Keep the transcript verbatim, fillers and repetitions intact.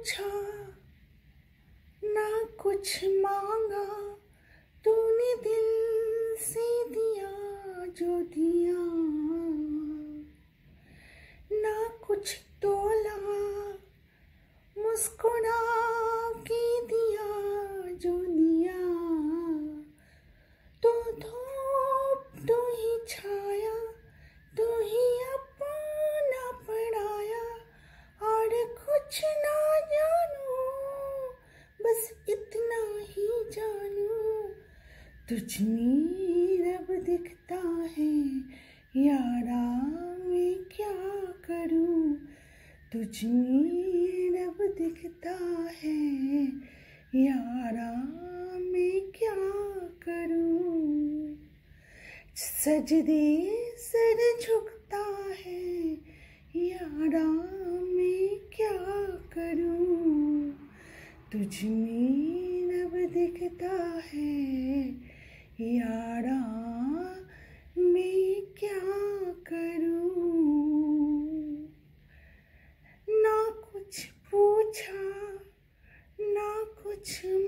पूछा ना कुछ मांगा, तूने दिल से दिया जो दिया। ना कुछ तोला, मुस्कुरा के दिया जो दिया। तो धूप तू ही छाया, तू ही अपना पढ़ाया। और कुछ ना जानू, बस इतना ही जानू, तुझ में रब दिखता है यारा, मैं क्या करूं। तुझ में रब दिखता है यारा, मैं क्या करूं। सजदे सर झुकता है यारा, मैं क्या करूं। तुझ में रब दिखता है यारा, मैं क्या करूं। ना कुछ पूछा ना कुछ